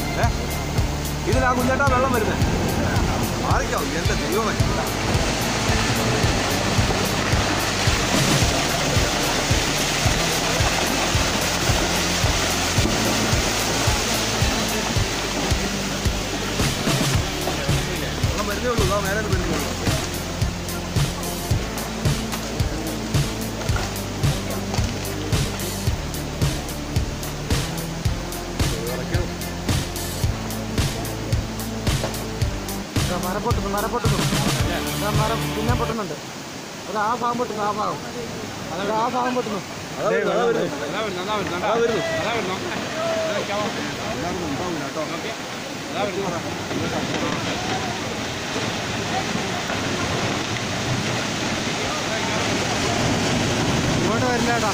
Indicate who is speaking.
Speaker 1: ഇതിലാ കുഞ്ഞേട്ടാ വെള്ളം വരുന്നത്. മാറിക്കാവും എന്റെ ദൈവമേ. വെള്ളം വരുന്നേ ഉള്ളൂ. നേരെ വരുന്നേ ഉള്ളൂ.
Speaker 2: മരം പൊട്ടുന്നു, മരം പിന്നെ പൊട്ടുന്നുണ്ട്. അത് ആ ഭാഗം പൊട്ടുന്നു, ആ ഭാഗം പൊട്ടുന്നു. ഇങ്ങോട്ട് വരില്ലേട്ടാ.